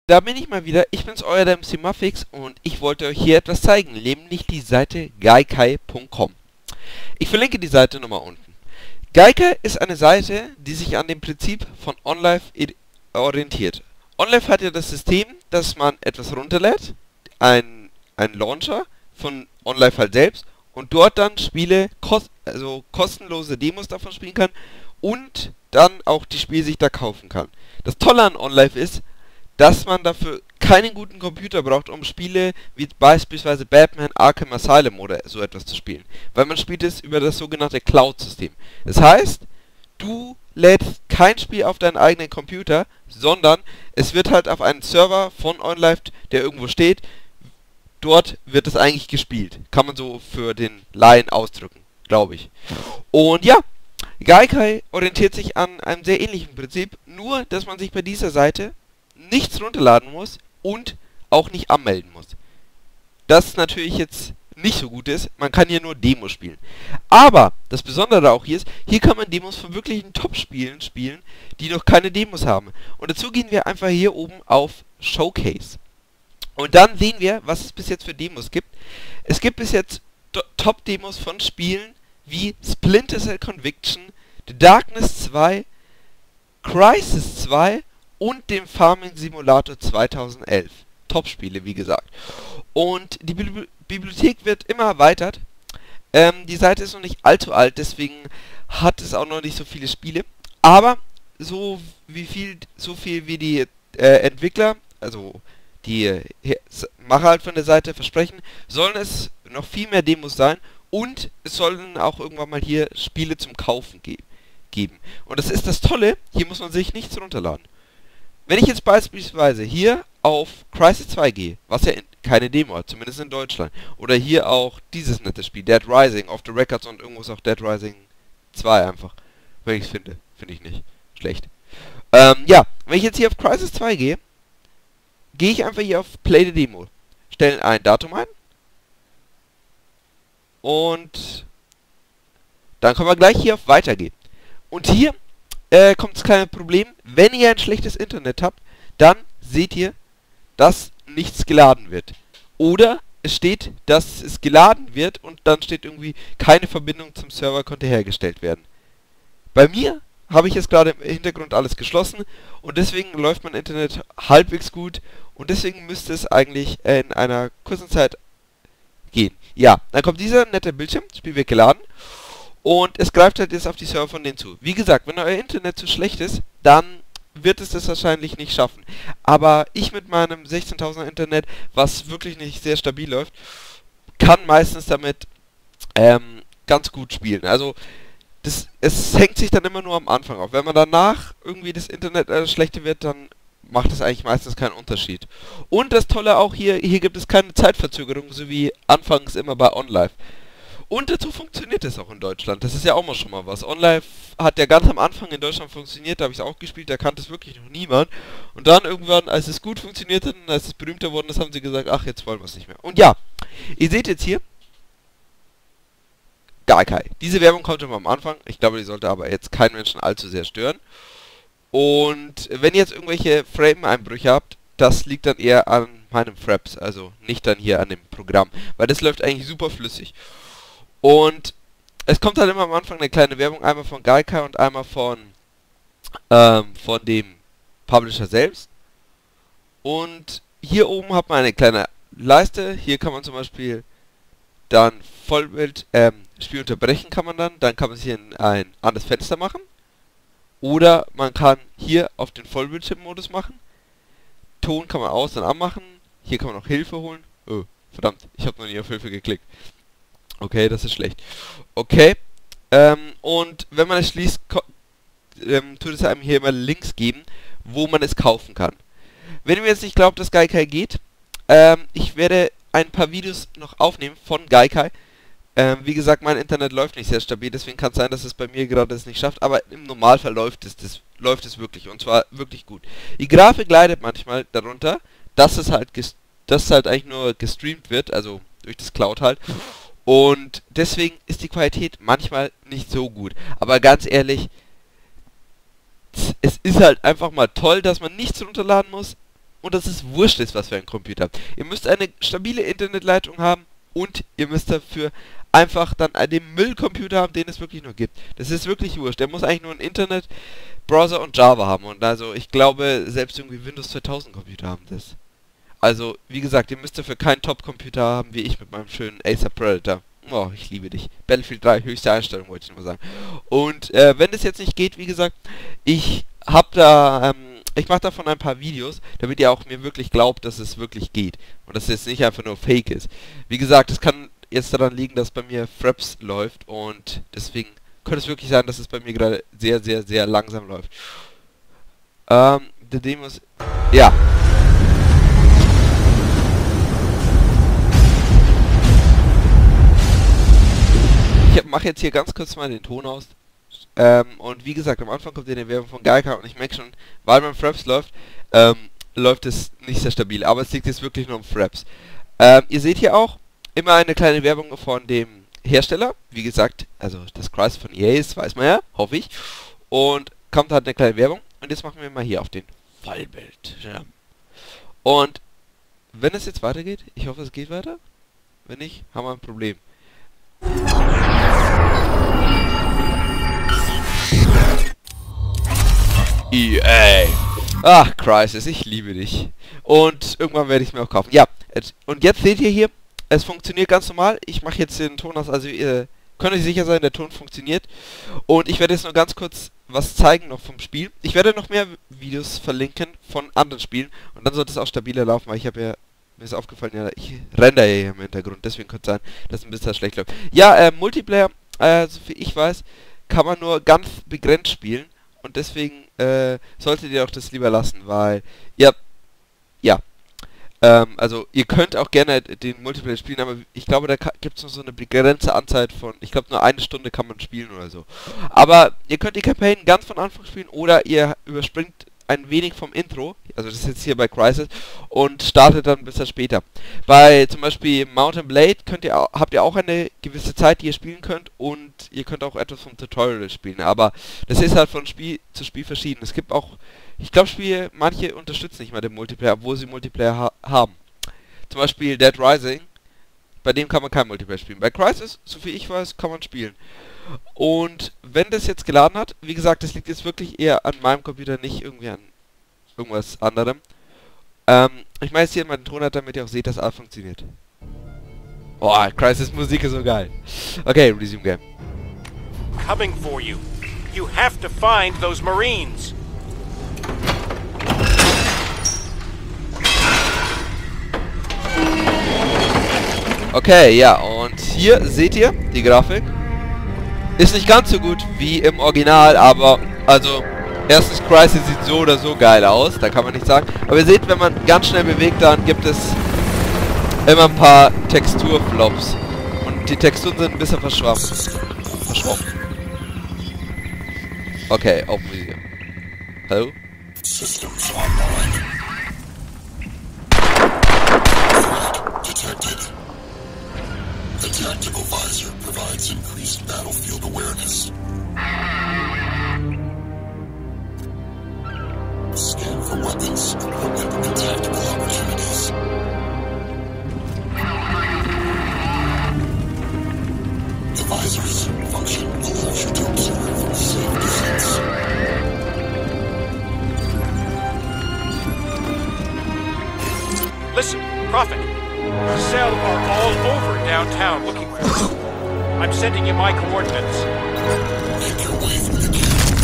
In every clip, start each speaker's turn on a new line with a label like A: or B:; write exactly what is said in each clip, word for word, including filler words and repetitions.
A: Da bin ich mal wieder, ich bin's, euer der M C Muffix und ich wollte euch hier etwas zeigen, nämlich die Seite Gaikai punkt com. Ich verlinke die Seite nochmal unten. Gaikai ist eine Seite, die sich an dem Prinzip von OnLive orientiert. OnLive hat ja das System, dass man etwas runterlädt, ein, ein Launcher von OnLive halt selbst, und dort dann Spiele, kost also kostenlose Demos davon spielen kann und dann auch die Spiele sich da kaufen kann. Das Tolle an OnLive ist, dass man dafür keinen guten Computer braucht, um Spiele wie beispielsweise Batman Arkham Asylum oder so etwas zu spielen. Weil man spielt es über das sogenannte Cloud-System. Das heißt, du lädst kein Spiel auf deinen eigenen Computer, sondern es wird halt auf einen Server von OnLive, der irgendwo steht, dort wird es eigentlich gespielt. Kann man so für den Laien ausdrücken, glaube ich. Und ja, Gaikai orientiert sich an einem sehr ähnlichen Prinzip, nur dass man sich bei dieser Seite nichts runterladen muss und auch nicht anmelden muss. Das natürlich jetzt nicht so gut ist, man kann hier nur Demos spielen. Aber das Besondere auch hier ist, hier kann man Demos von wirklichen Top-Spielen spielen, die noch keine Demos haben. Und dazu gehen wir einfach hier oben auf Showcase. Und dann sehen wir, was es bis jetzt für Demos gibt. Es gibt bis jetzt Top-Demos von Spielen wie Splinter Cell Conviction, The Darkness zwei, Crysis zwei und dem Farming Simulator zweitausendelf. Top-Spiele, wie gesagt. Und die Bibli Bibliothek wird immer erweitert. Ähm, die Seite ist noch nicht allzu alt, deswegen hat es auch noch nicht so viele Spiele. Aber so wie viel, so viel wie die äh, Entwickler, also die äh, Macher halt von der Seite versprechen, sollen es noch viel mehr Demos sein und es sollen auch irgendwann mal hier Spiele zum Kaufen ge geben. Und das ist das Tolle, hier muss man sich nichts runterladen. Wenn ich jetzt beispielsweise hier auf Crysis zwei gehe, was ja in, keine Demo hat, zumindest in Deutschland, oder hier auch dieses nette Spiel, Dead Rising, Off the Records, und irgendwo ist auch Dead Rising zwei einfach, wenn ich es finde, finde ich nicht schlecht. Ähm, ja, wenn ich jetzt hier auf Crysis zwei gehe, gehe ich einfach hier auf Play the Demo, stelle ein Datum ein und dann können wir gleich hier auf Weitergehen. Und hier Äh, kommt das kleine Problem, wenn ihr ein schlechtes Internet habt, dann seht ihr, dass nichts geladen wird. Oder es steht, dass es geladen wird und dann steht irgendwie, keine Verbindung zum Server konnte hergestellt werden. Bei mir habe ich jetzt gerade im Hintergrund alles geschlossen und deswegen läuft mein Internet halbwegs gut und deswegen müsste es eigentlich in einer kurzen Zeit gehen. Ja, dann kommt dieser nette Bildschirm, das Spiel wird geladen. Und es greift halt jetzt auf die Server von denen zu. Wie gesagt, wenn euer Internet zu schlecht ist, dann wird es das wahrscheinlich nicht schaffen. Aber ich mit meinem sechzehntausender Internet, was wirklich nicht sehr stabil läuft, kann meistens damit ähm, ganz gut spielen. Also das, es hängt sich dann immer nur am Anfang auf. Wenn man danach irgendwie das Internet äh, schlechter wird, dann macht es eigentlich meistens keinen Unterschied. Und das Tolle auch hier, hier gibt es keine Zeitverzögerung, so wie anfangs immer bei OnLive. Und dazu funktioniert es auch in Deutschland. Das ist ja auch mal schon mal was. OnLive hat ja ganz am Anfang in Deutschland funktioniert, da habe ich es auch gespielt, da kannte es wirklich noch niemand. Und dann irgendwann, als es gut funktioniert hat und als es berühmter worden ist, haben sie gesagt, ach, jetzt wollen wir es nicht mehr. Und ja, ihr seht jetzt hier, Gaikai. Diese Werbung kommt immer am Anfang. Ich glaube, die sollte aber jetzt keinen Menschen allzu sehr stören. Und wenn ihr jetzt irgendwelche Frame-Einbrüche habt, das liegt dann eher an meinem Fraps, also nicht dann hier an dem Programm. Weil das läuft eigentlich super flüssig. Und es kommt halt immer am Anfang eine kleine Werbung, einmal von Gaikai und einmal von, ähm, von dem Publisher selbst. Und hier oben hat man eine kleine Leiste, hier kann man zum Beispiel dann Vollbild, ähm, Spiel unterbrechen kann man dann, dann kann man sich in ein anderes Fenster machen. Oder man kann hier auf den Vollbildschirmmodus machen. Ton kann man aus- und anmachen, hier kann man auch Hilfe holen. Oh, verdammt, ich habe noch nie auf Hilfe geklickt. Okay, das ist schlecht. Okay, ähm, und wenn man es schließt, ähm, tut es einem hier immer Links geben, wo man es kaufen kann. Wenn ihr mir jetzt nicht glaubt, dass Gaikai geht, ähm, ich werde ein paar Videos noch aufnehmen von Gaikai. Ähm, wie gesagt, mein Internet läuft nicht sehr stabil, deswegen kann es sein, dass es bei mir gerade es nicht schafft, aber im Normalfall läuft es, das, läuft es wirklich, und zwar wirklich gut. Die Grafik leidet manchmal darunter, dass es halt, dass es halt eigentlich nur gestreamt wird, also durch das Cloud halt. Und deswegen ist die Qualität manchmal nicht so gut. Aber ganz ehrlich, es ist halt einfach mal toll, dass man nichts runterladen muss. und dass es wurscht ist, was für ein Computer habt. Ihr müsst eine stabile Internetleitung haben und ihr müsst dafür einfach dann den Müllcomputer haben, den es wirklich nur gibt. Das ist wirklich wurscht. Der muss eigentlich nur ein Internet, Browser und Java haben. Und also ich glaube, selbst irgendwie Windows zweitausend Computer haben das. Also, wie gesagt, ihr müsst dafür keinen Top-Computer haben, wie ich mit meinem schönen Acer Predator. Oh, ich liebe dich. Battlefield drei, höchste Einstellung, wollte ich nur sagen. Und äh, wenn das jetzt nicht geht, wie gesagt, ich hab da, ähm, ich mache davon ein paar Videos, damit ihr auch mir wirklich glaubt, dass es wirklich geht. Und dass es jetzt nicht einfach nur Fake ist. Wie gesagt, es kann jetzt daran liegen, dass bei mir Fraps läuft und deswegen könnte es wirklich sein, dass es bei mir gerade sehr, sehr, sehr langsam läuft. Ähm, der Demos... Ja. Ich mache jetzt hier ganz kurz mal den Ton aus. Ähm, und wie gesagt, am Anfang kommt hier eine Werbung von Geica und ich merke schon, weil mein Fraps läuft, ähm, läuft es nicht sehr stabil. Aber es liegt jetzt wirklich nur um Fraps. Ähm, ihr seht hier auch immer eine kleine Werbung von dem Hersteller. Wie gesagt, also das Crysis von E A ist, weiß man ja, hoffe ich. Und kommt halt eine kleine Werbung. Und jetzt machen wir mal hier auf den Fallbild. Ja. Und wenn es jetzt weitergeht, ich hoffe es geht weiter. Wenn nicht, haben wir ein Problem. E A. Ach, Crysis, ich liebe dich. Und irgendwann werde ich es mir auch kaufen. Ja, und jetzt seht ihr hier, es funktioniert ganz normal. Ich mache jetzt den Ton aus, also ihr könnt euch sicher sein, der Ton funktioniert. Und ich werde jetzt nur ganz kurz was zeigen noch vom Spiel. Ich werde noch mehr Videos verlinken von anderen Spielen. Und dann sollte es auch stabiler laufen, weil ich habe ja, mir ist aufgefallen, ja, ich render ja hier im Hintergrund. Deswegen könnte es sein, dass es ein bisschen schlecht läuft. Ja, äh, Multiplayer, äh, so viel ich weiß, kann man nur ganz begrenzt spielen. Und deswegen äh, solltet ihr auch das lieber lassen, weil, ja, ja, ähm, also ihr könnt auch gerne den Multiplayer spielen, aber ich glaube, da gibt es noch so eine begrenzte Anzahl von, ich glaube nur eine Stunde kann man spielen oder so. Aber ihr könnt die Campaign ganz von Anfang spielen oder ihr überspringt ein wenig vom Intro, also das ist jetzt hier bei Crysis, und startet dann ein bisschen später. Bei zum Beispiel Mount and Blade könnt ihr, habt ihr auch eine gewisse Zeit, die ihr spielen könnt, und ihr könnt auch etwas vom Tutorial spielen, aber das ist halt von Spiel zu Spiel verschieden. Es gibt auch, ich glaube Spiele, manche unterstützen nicht mal den Multiplayer, obwohl sie Multiplayer ha haben. Zum Beispiel Dead Rising, bei dem kann man kein Multiplayer spielen. Bei Crysis, soviel ich weiß, kann man spielen. Und wenn das jetzt geladen hat, wie gesagt, das liegt jetzt wirklich eher an meinem Computer, nicht irgendwie an irgendwas anderem. Ähm, ich mache jetzt hier mal den Ton, damit ihr auch seht, dass alles funktioniert. Boah, Crysis Musik ist so geil. Okay, resume game.
B: Coming for you. You have to find those Marines.
A: Okay, ja, und hier seht ihr die Grafik. Ist nicht ganz so gut wie im Original, aber, also, erstens, Crysis sieht so oder so geil aus, da kann man nichts sagen. Aber ihr seht, wenn man ganz schnell bewegt, dann gibt es immer ein paar Texturflops. Und die Texturen sind ein bisschen verschwommen. Verschwommen. Okay, Open Video. Hallo? Systems online. Detected. The tactical visor provides increased battlefield awareness. Scan for weapons, equipment, and tactical opportunities. The visor's function allows you to observe from a safe distance.
B: Listen, Prophet. The Cell are all over downtown looking for you. I'm sending you my coordinates.
A: Make your way through the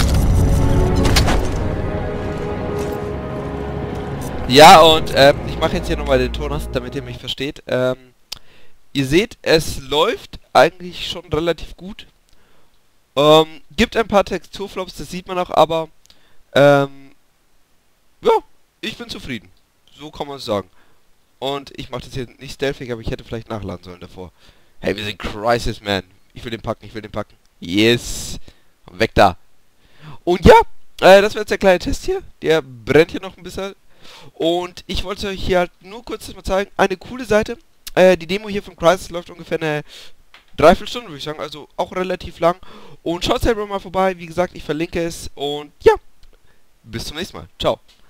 A: camp. Ja, und ähm, ich mache jetzt hier nochmal den Ton aus, damit ihr mich versteht. Ähm, ihr seht, es läuft eigentlich schon relativ gut. Ähm, gibt ein paar Texturflops, das sieht man auch, aber ähm, ja, ich bin zufrieden. So kann man es sagen. Und ich mache das hier nicht stealthig, aber ich hätte vielleicht nachladen sollen davor. Hey, wir sind Crysis, man. Ich will den packen, ich will den packen. Yes. Weg da. Und ja, äh, das war jetzt der kleine Test hier. Der brennt hier noch ein bisschen. Und ich wollte euch hier halt nur kurz mal zeigen. Eine coole Seite. Äh, die Demo hier von Crysis läuft ungefähr eine Dreiviertelstunde, würde ich sagen. Also auch relativ lang. Und schaut selber mal vorbei. Wie gesagt, ich verlinke es. Und ja, bis zum nächsten Mal. Ciao.